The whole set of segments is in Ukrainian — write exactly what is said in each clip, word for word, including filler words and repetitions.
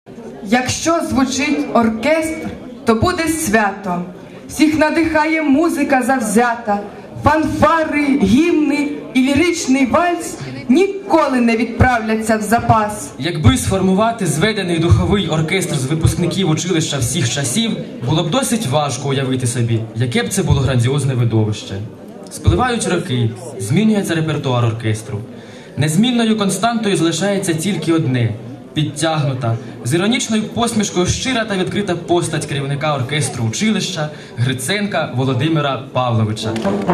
Якщо звучить оркестр, то буде свято. Всіх надихає музика завзята. Фанфари, гімни і ліричний вальс ніколи не відправляться в запас. Якби сформувати зведений духовий оркестр з випускників училища всіх часів, було б досить важко уявити собі, яке б це було грандіозне видовище. Спливають роки, змінюється репертуар оркестру. Незмінною константою залишається тільки одне – підтягнута, з іронічною посмішкою щира та відкрита постать керівника оркестру училища Гриценка Володимира Павловича.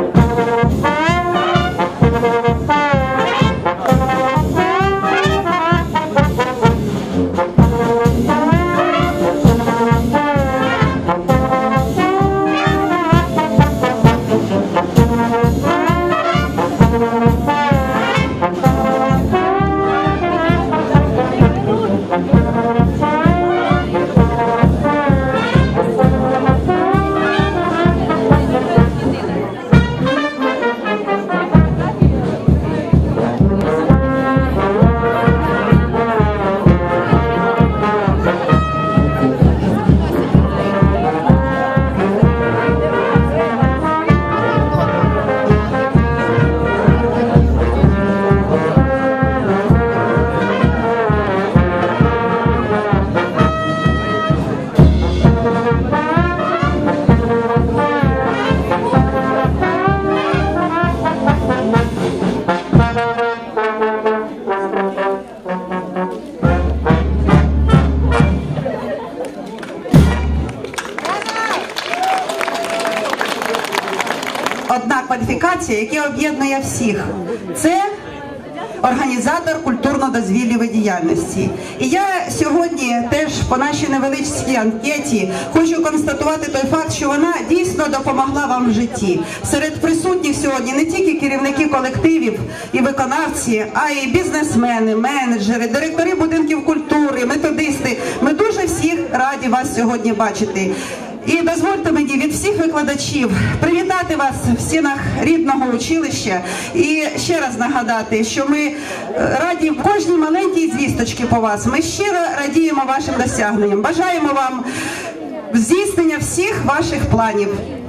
Одна кваліфікація, яка об'єднує всіх – це організатор культурно-дозвіллєвої діяльності. І я сьогодні теж по нашій невеличкій анкеті хочу констатувати той факт, що вона дійсно допомогла вам в житті. Серед присутніх сьогодні не тільки керівники колективів і виконавці, а й бізнесмени, менеджери, директори будинків культури, методисти. Ми дуже всіх раді вас сьогодні бачити. І дозвольте мені від всіх викладачів привітати вас в стінах рідного училища і ще раз нагадати, що ми раді в кожній маленькій звісточці по вас. Ми щиро радіємо вашим досягненням. Бажаємо вам здійснення всіх ваших планів.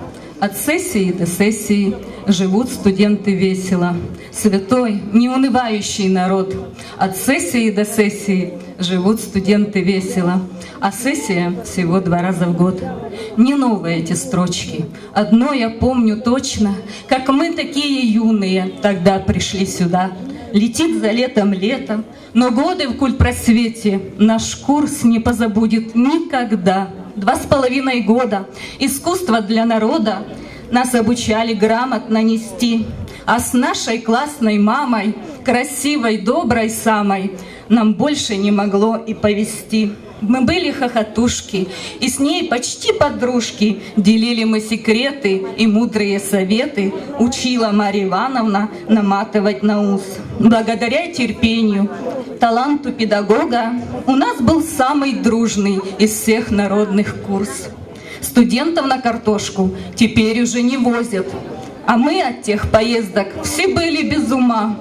От сессии до сессии живут студенты весело. Святой, неунывающий народ. От сессии до сессии живут студенты весело. А сессия всего два раза в год. Не новые эти строчки. Одно я помню точно, как мы такие юные тогда пришли сюда. Летит за летом лето, но годы в культпросвете наш курс не позабудет никогда. Два с половиной года искусство для народа нас обучали грамотно нести. А с нашей классной мамой, красивой, доброй самой, нам больше не могло и повести. Мы были хохотушки, и с ней почти подружки. Делили мы секреты и мудрые советы. Учила Марья Ивановна наматывать на ус. Благодаря терпению, таланту педагога у нас был самый дружный из всех народных курс. Студентов на картошку теперь уже не возят, а мы от тех поездок все были без ума.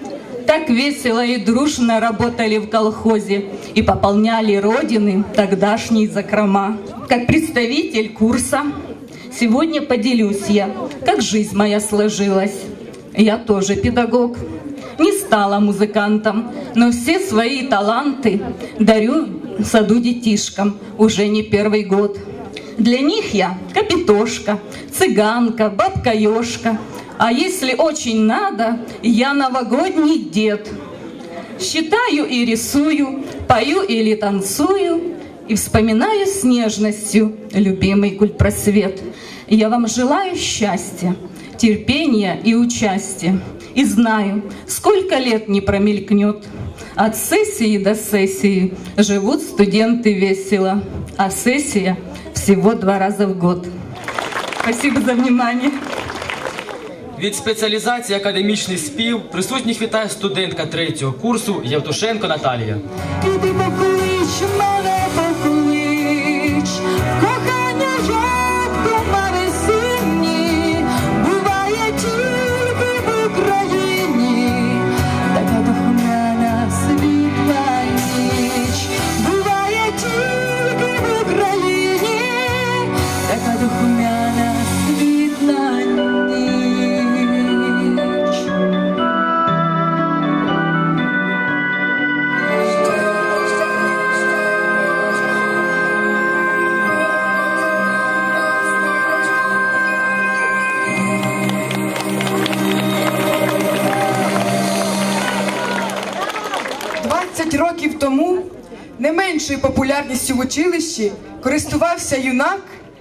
Так весело и дружно работали в колхозе и пополняли родины тогдашние закрома. Как представитель курса сегодня поделюсь я, как жизнь моя сложилась. Я тоже педагог, не стала музыкантом, но все свои таланты дарю в саду детишкам уже не первый год. Для них я капитошка, цыганка, бабка-ёшка. А если очень надо, я новогодний дед. Считаю и рисую, пою или танцую, и вспоминаю с нежностью любимый культпросвет. Я вам желаю счастья, терпения и участия. И знаю, сколько лет не промелькнет. От сессии до сессии живут студенты весело, а сессия всего два раза в год. Спасибо за внимание. Від спеціалізації академічний спів присутніх вітає студентка третього курсу Євтушенко Наталія. Іди поклич мене, поклич, кохання як тумани сині, буває тільки в Україні, така духмяна світла ніч, буває Не меншою популярністю в училищі користувався юнак,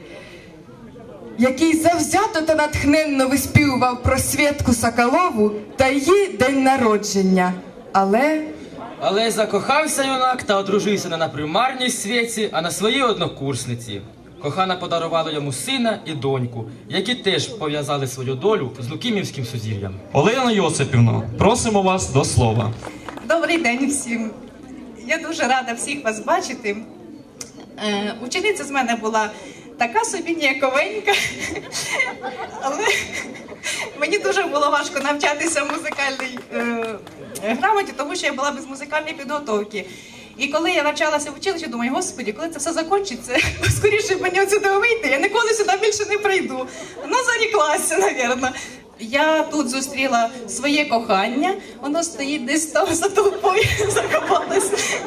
який завзято та натхненно виспівував про Свєтку Соколову та її день народження. Але... Але закохався юнак та одружився не на примарній Свєтці, а на своїй однокурсниці. Кохана подарувала йому сина і доньку, які теж пов'язали свою долю з Лукімівським сузір'ям. Олена Йосипівна, просимо вас до слова. Добрий день всім. Я дуже рада всіх вас бачити. Е, учениця з мене була така собі ніяковенька, але мені дуже було важко навчатися музикальній е, грамоті, тому що я була без музикальної підготовки. І коли я навчалася в училищі, думаю, господи, коли це все закінчиться, скоріше б мені отсюди вийти, я ніколи сюди більше не прийду. Ну, заріклася, мабуть. Я тут зустріла своє кохання, воно стоїть десь там за толпою, закопалось.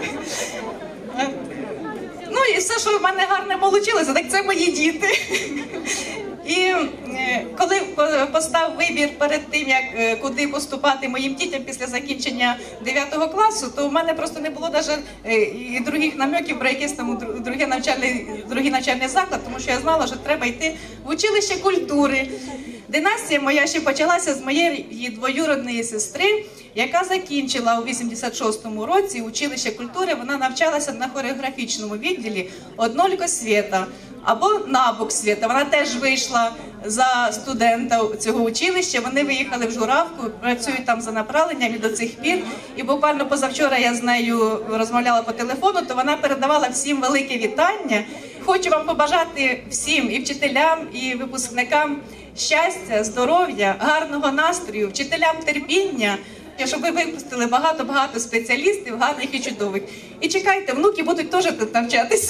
Ну і все, що в мене гарне вийшло, так це мої діти. І коли постав вибір перед тим, як куди поступати моїм дітям після закінчення дев'ятого класу, то в мене просто не було навіть і других намеків про якийсь там другий навчальний, другий навчальний заклад, тому що я знала, що треба йти в училище культури. Династія моя ще почалася з моєї двоюродної сестри, яка закінчила у вісімдесят шостому році училище культури. Вона навчалася на хореографічному відділі «Однолько света» або «Набок света». Вона теж вийшла за студента цього училища. Вони виїхали в Журавку, працюють там за направленням і до цих пір. І буквально позавчора я з нею розмовляла по телефону, то вона передавала всім велике вітання. Хочу вам побажати всім, і вчителям, і випускникам, щастя, здоров'я, гарного настрою, вчителям терпіння, щоб ви випустили багато-багато спеціалістів, гарних і чудових. І чекайте, внуки будуть теж тут навчатися.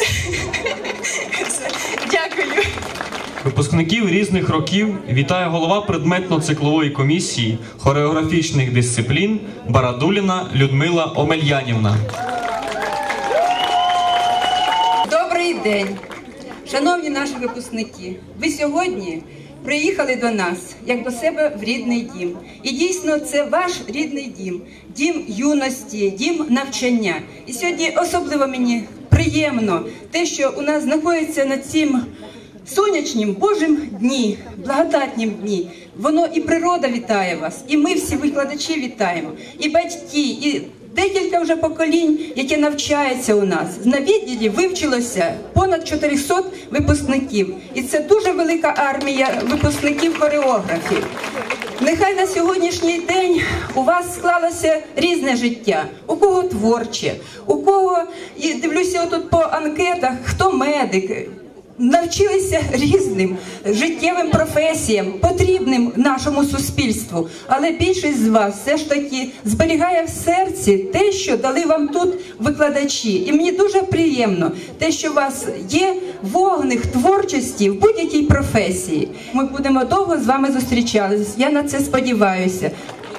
Дякую. Випускників різних років вітає голова предметно-циклової комісії хореографічних дисциплін Барадуліна Людмила Омельянівна. Добрий день, шановні наші випускники. Ви сьогодні приїхали до нас, як до себе в рідний дім. І дійсно це ваш рідний дім, дім юності, дім навчання. І сьогодні особливо мені приємно те, що у нас знаходиться на цім сонячнім Божим дні, благодатнім дні. Воно і природа вітає вас, і ми всі викладачі вітаємо, і батьки, і декілька вже поколінь, які навчаються у нас. На відділі вивчилося понад чотириста випускників. І це дуже велика армія випускників-хореографів. Нехай на сьогоднішній день у вас склалося різне життя. У кого творче, у кого, і дивлюся отут по анкетах, хто медик. Навчилися різним життєвим професіям, потрібним нашому суспільству. Але більшість з вас все ж таки зберігає в серці те, що дали вам тут викладачі. І мені дуже приємно те, що у вас є вогник творчості в будь-якій професії. Ми будемо довго з вами зустрічатися. Я на це сподіваюся.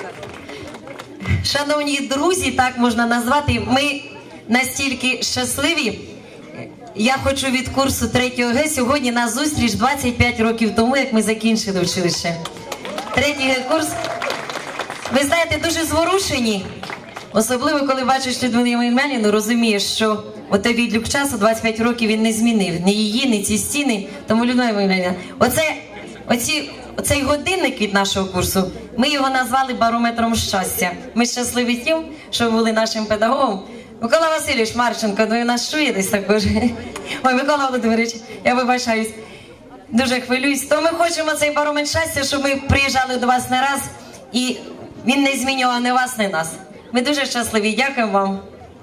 Шановні друзі, так можна назвати, ми настільки щасливі. Я хочу від курсу третього Г сьогодні на зустріч двадцять п'ять років тому, як ми закінчили училище. Третій курс, ви знаєте, дуже зворушені. Особливо, коли бачиш Людмилу Омельянівну, розумієш, що отой відлік часу двадцять п'ять років він не змінив. Ні її, ні ці стіни. Тому, Людмила Омельянівна, оце, оці, оцей годинник від нашого курсу, ми його назвали барометром щастя. Ми щасливі тим, що були нашим педагогом. Микола Васильович Марченко, ну і нас чує десь також. Ой, Микола Володимирович, я вибачаюсь, дуже хвилююсь. То ми хочемо цей барометр щастя, щоб ми приїжджали до вас не раз, і він не змінював ні вас, ні нас. Ми дуже щасливі, дякую вам.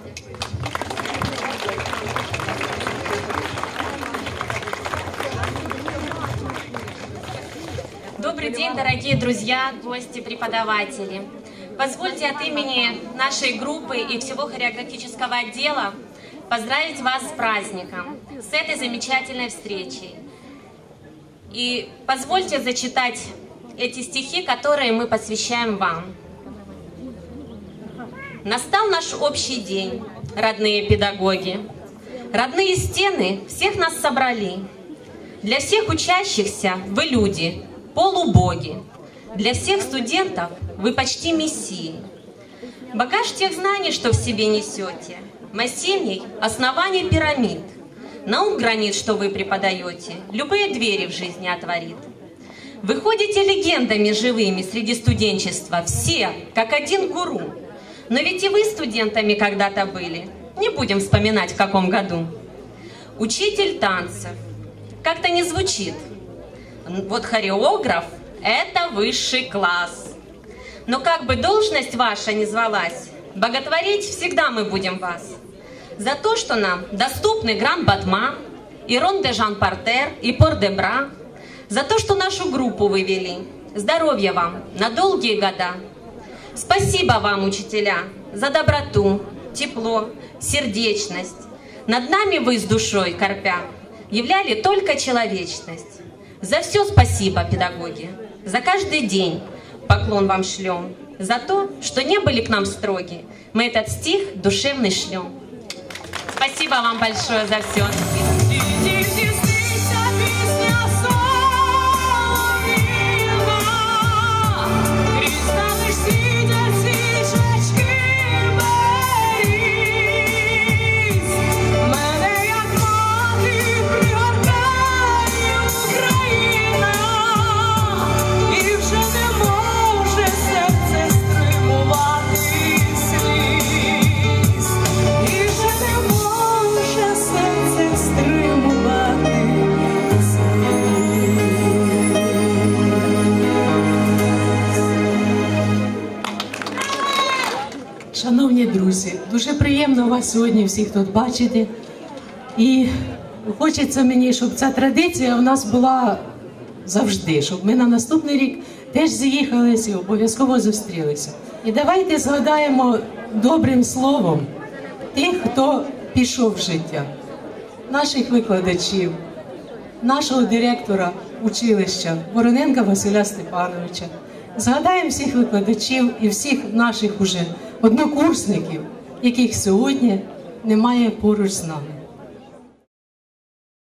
Добрый день, дорогие друзья, гости, преподаватели. Позвольте от имени нашей группы и всего хореографического отдела поздравить вас с праздником, с этой замечательной встречей. И позвольте зачитать эти стихи, которые мы посвящаем вам. Настал наш общий день, родные педагоги. Родные стены всех нас собрали. Для всех учащихся вы люди, полубоги. Для всех студентов вы почти мессии. Багаж тех знаний, что в себе несете, массивней оснований пирамид. Наук гранит, что вы преподаете, любые двери в жизни отворит. Вы ходите легендами живыми среди студенчества, все, как один гуру. Но ведь и вы студентами когда-то были, не будем вспоминать в каком году. Учитель танцев, как-то не звучит. Вот хореограф – это высший класс. Но как бы должность ваша ни звалась, боготворить всегда мы будем вас. За то, что нам доступны Гран-Батма, и Рон-де-Жан-Партер, и Пор-де-Бра. За то, что нашу группу вы вели. Здоровья вам на долгие года. Спасибо вам, учителя, за доброту, тепло, сердечность. Над нами вы с душой, корпя, являли только человечность. За все спасибо, педагоги. За каждый день поклон вам шлем. За то, что не были к нам строги, мы этот стих душевный шлем. Спасибо вам большое за все. Шановні друзі, дуже приємно вас сьогодні всіх тут бачити. І хочеться мені, щоб ця традиція у нас була завжди, щоб ми на наступний рік теж з'їхалися і обов'язково зустрілися. І давайте згадаємо добрим словом тих, хто пішов в життя, наших викладачів, нашого директора училища Вороненка Василя Степановича. Згадаємо всіх викладачів і всіх наших уже однокурсників, яких сьогодні немає поруч з нами.